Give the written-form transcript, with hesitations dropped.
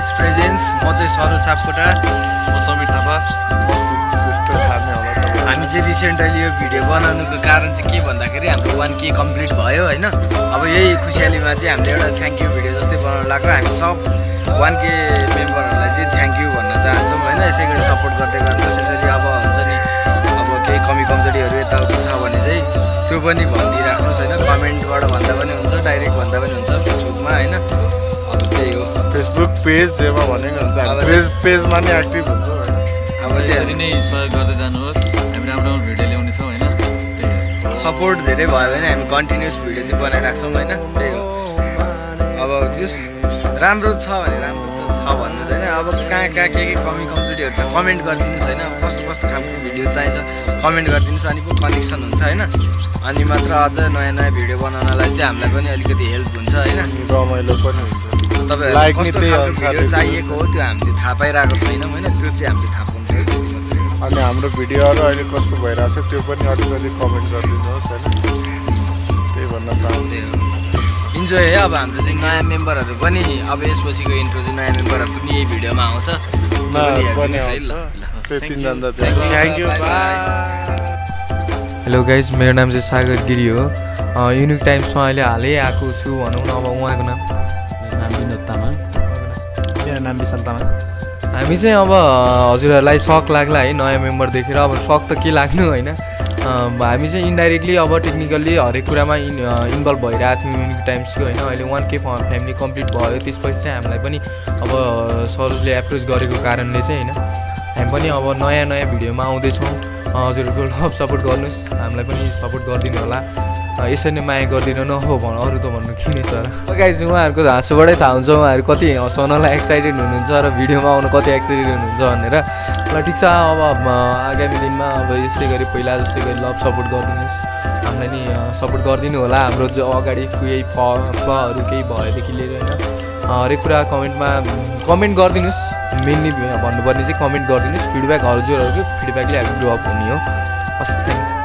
हिज presence. म चाहिँ सरोज सापकोटा, म समीर थापा। हामी चाहिँ रिसेन्टली यो भिडियो बनाउनुको कारण चाहिँ के भन्दाखेरि हाम्रो 1K कम्प्लिट भयो होइन। अब यही खुसियालीमा चाहिँ हामीले एउटा थ्याङ्क यू भिडियो जस्तै बनाउनु लाग्यो। हामी सब 1K मेम्बरहरूलाई चाहिँ थ्याङ्क यू भन्न चाहन्छौँ होइन। यसै गरी सपोर्ट गर्दै गर्नुहोस्। यसरी अब हुन्छ नि, अब केही कमी कमजोरीहरू यताउति छ भने चाहिँ त्यो पनि भनिदिइराख्नुहोस् होइन। कमेन्टबाट भन्दा पनि हुन्छ, डाइरेक्ट भन्दा पनि हुन्छ, फेसबुकमा होइन। अब त्यही हो, फेसबुक पेज जेमा भनेको हुन्छ, पेजमा नै एक्टिभ हुन्छ। अब यसरी नै सहयोग गर्दै जानुहोस्, हामी राम्रो भिडियो ल्याउनेछौँ होइन। सपोर्ट धेरै भयो भने हामी कन्टिन्युस भिडियो चाहिँ बनाइराख्छौँ होइन। त्यही हो। अब जस राम्रो छ भने राम्रो त छ भन्नुहोस् होइन। अब कहाँ के कमी कमजोरीहरू छ कमेन्ट गरिदिनुहोस् होइन। कस्तो कस्तो खालको भिडियो चाहिन्छ कमेन्ट गरिदिनुहोस्, अनि पो कनेक्सन हुन्छ होइन। अनि मात्र अझ नयाँ नयाँ भिडियो बनाउनलाई चाहिँ हामीलाई पनि अलिकति हेल्प हुन्छ होइन। रमाइलो पनि हुन्छ। तपाईँहरूलाई कस्तो खालको भिडियो चाहिएको हो त्यो हामीले थाहा पाइरहेको छैनौँ होइन। त्यो चाहिँ हामीले थाहा पाउनु पऱ्यो। अनि हाम्रो भिडियोहरू अहिले कस्तो भइरहेको छ त्यो पनि अलिकति कमेन्ट गरिदिनुहोस् होइन। त्यही भन्न चाहन्छु। इन्जोय है। अब हाम्रो चाहिँ नयाँ मेम्बरहरू पनि अब यसपछिको इन्ट्रो चाहिँ नयाँ मेम्बरहरू पनि यही भिडियोमा आउँछ। Thank you. हेलो गाइज, मेरो नाम चाहिँ सागर गिरी हो। युनिक टाइम्समा अहिले हालै आएको छु भनौँ न। अब उहाँको नाम? मेरो नाम विनोद तामाङ। मेरो नाम विशाल तामाङ। हामी चाहिँ अब हजुरहरूलाई सक लाग्ला है नयाँ मेम्बर देखेर। अब सक त के लाग्नु होइन। हामी चाहिँ इन्डाइरेक्टली अब टेक्निकल्ली हरेक कुरामा इन्भल्भ भइरहेको थियौँ युनिक टाइम्सको होइन। अहिले 1K फ्यामिली कम्प्लिट भयो। त्यसपछि चाहिँ हामीलाई पनि अब सरले एप्रोच गरेको कारणले चाहिँ होइन हामी पनि अब नयाँ नयाँ भिडियोमा आउँदैछौँ। हजुरहरूको लभ सपोर्ट गर्नुहोस्, हामीलाई पनि सपोर्ट गरिदिनु होला। यसरी नै माया गरिदिनु न हो अरू त भन्नु के नै सर। गाइज उहाँहरूको हाँसोबाटै थाहा हुन्छ उहाँहरू कति हँसाउनलाई एक्साइटेड हुनुहुन्छ र भिडियोमा आउनु कति एक्साइटेड हुनुहुन्छ भनेर। ल ठिक छ, अब आगामी दिनमा अब यसै गरी पहिला जस्तै गरी लभ सपोर्ट गरिदिनुहोस्। हामीलाई नि सपोर्ट गरिदिनु होला। हाम्रो जो अगाडि केही फहरू केही भएदेखि लिएर होइन हरेक कुरा कमेन्ट गरिदिनुहोस्। मेनली भन्नुपर्ने चाहिँ कमेन्ट गरिदिनुहोस्। फिडब्याक हजुरहरूको फिडब्याकले हामी ग्रो अप हुने हो। हस्, थ्याङ्क यू।